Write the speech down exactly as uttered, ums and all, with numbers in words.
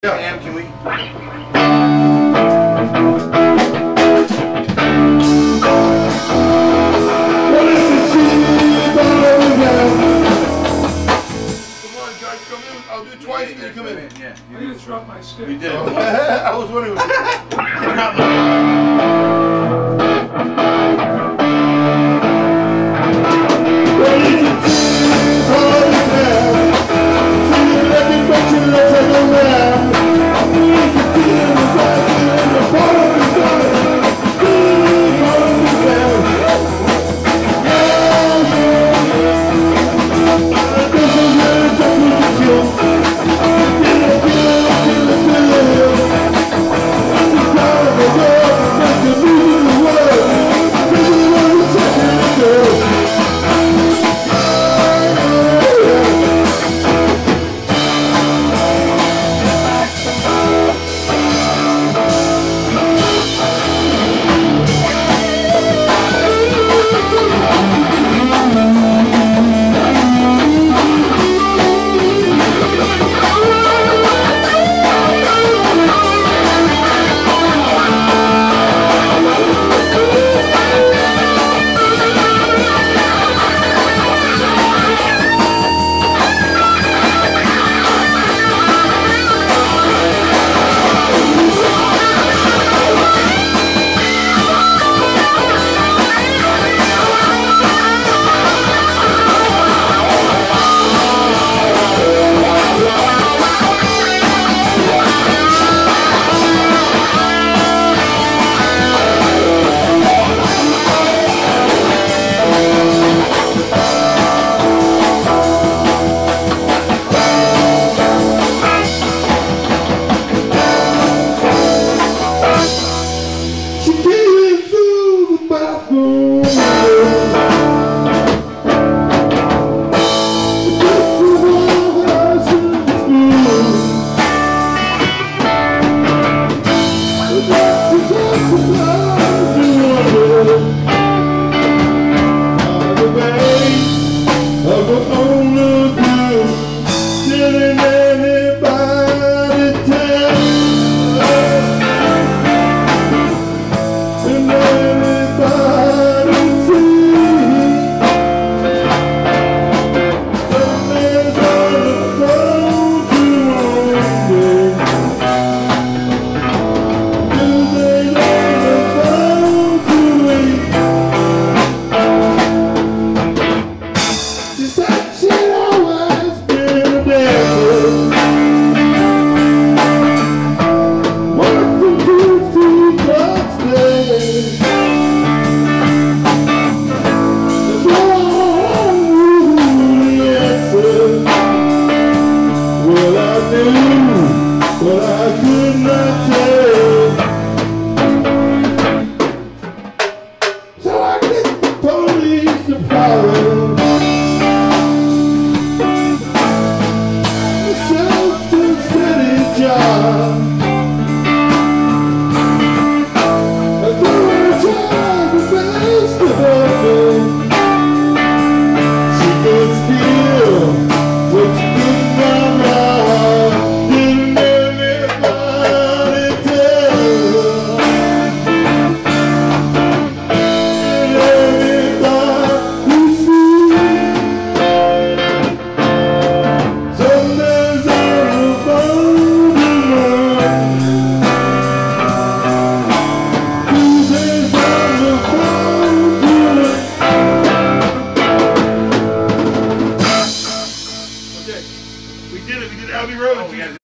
Sam, can we? Come on, guys, come in. I'll do it twice, then you come in. Yeah. You just dropped my stick. You did. I was wondering. But I could not tell. So I get the police to follow. A self-steady job. I do a job the best of her. She could feel what you did not wrong. We did it. We did Abbey Road. Oh, yeah.